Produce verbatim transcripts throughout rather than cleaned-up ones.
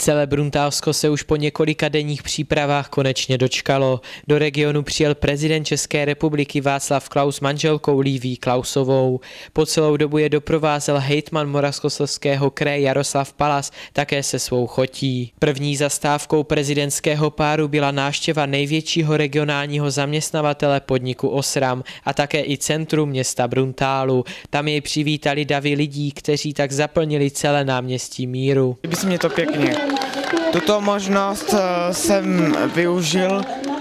Celé Bruntálsko se už po několika denních přípravách konečně dočkalo. Do regionu přijel prezident České republiky Václav Klaus s manželkou Livií Klausovou. Po celou dobu je doprovázel hejtman Moravskoslezského kraje Jaroslav Palas také se svou chotí. První zastávkou prezidentského páru byla návštěva největšího regionálního zaměstnavatele podniku Osram a také i centrum města Bruntálu. Tam jej přivítali davy lidí, kteří tak zaplnili celé náměstí Míru. Líbí se mě to pěkně. Tuto možnost jsem využil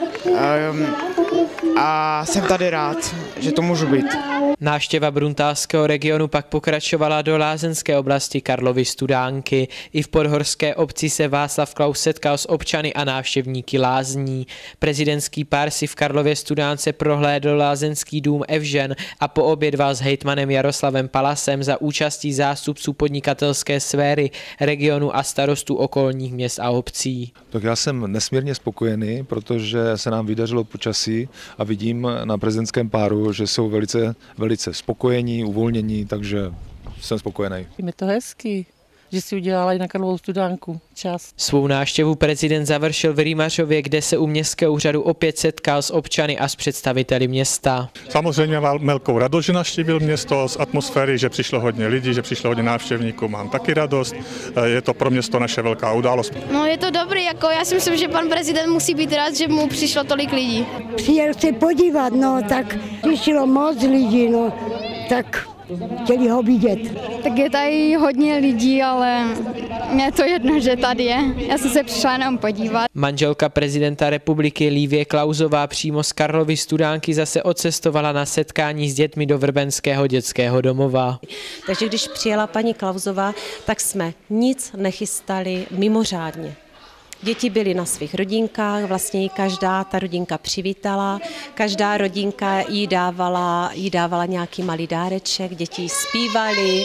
a jsem tady rád, že to můžu být. Návštěva bruntálského regionu pak pokračovala do lázeňské oblasti Karlovy Studánky. I v podhorské obci se Václav Klaus setkal s občany a návštěvníky lázní. Prezidentský pár si v Karlově Studánce prohlédl lázeňský dům Evžen a poobědval s hejtmanem Jaroslavem Palasem za účastí zástupců podnikatelské sféry regionu a starostů okolních měst a obcí. Tak já jsem nesmírně spokojený, protože se nám vydařilo počasí a vidím na prezidentském páru, že jsou velice, velice spokojení, uvolnění, takže jsem spokojený. Je to hezký, že si udělala i na Karlovou Studánku čas. Svou návštěvu prezident završil v Rýmařově, kde se u městského úřadu opět setkal s občany a s představiteli města. Samozřejmě mám velkou radost, že navštívil město, z atmosféry, že přišlo hodně lidí, že přišlo hodně návštěvníků, mám taky radost. Je to pro město naše velká událost. No je to dobrý, jako já si myslím, že pan prezident musí být rád, že mu přišlo tolik lidí. Přijel se podívat, no tak přišlo moc lidí, no tak chtěli ho vidět. Tak je tady hodně lidí, ale mě je to jedno, že tady je. Já jsem se přišla jenom podívat. Manželka prezidenta republiky Livie Klausová přímo z Karlovy Studánky zase odcestovala na setkání s dětmi do Vrbenského dětského domova. Takže když přijela paní Klausová, tak jsme nic nechystali mimořádně. Děti byly na svých rodinkách, vlastně každá ta rodinka přivítala, každá rodinka jí dávala, jí dávala nějaký malý dáreček, děti zpívali,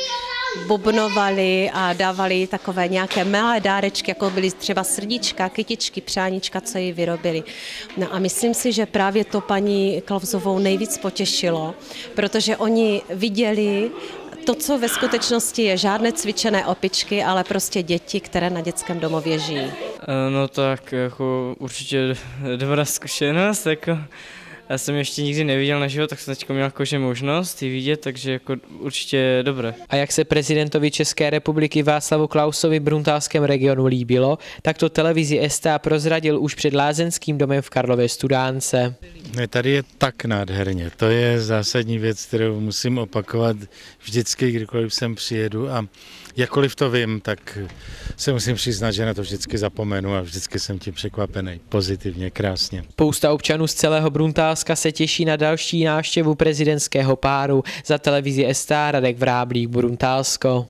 bubnovali a dávali takové nějaké malé dárečky, jako byly třeba srdíčka, kytičky, přáníčka, co jí vyrobili. No a myslím si, že právě to paní Klausovou nejvíc potěšilo, protože oni viděli to, co ve skutečnosti je žádné cvičené opičky, ale prostě děti, které na dětském domově žijí. No tak jako určitě dobrá zkušenost, jako já jsem ještě nikdy neviděl naživo, tak jsem teď měl jakože možnost ji vidět, takže jako určitě dobré. A jak se prezidentovi České republiky Václavu Klausovi v bruntálském regionu líbilo, tak to televizi S T A prozradil už před lázeňským domem v Karlově Studánce. Tady je tak nádherně, to je zásadní věc, kterou musím opakovat vždycky, kdykoliv sem přijedu a jakkoliv to vím, tak se musím přiznat, že na to vždycky zapomenu a vždycky jsem tím překvapený, pozitivně, krásně. Spousta občanů z celého Bruntálska se těší na další návštěvu prezidentského páru. Za televizi S T A Radek Vráblík, Bruntálsko.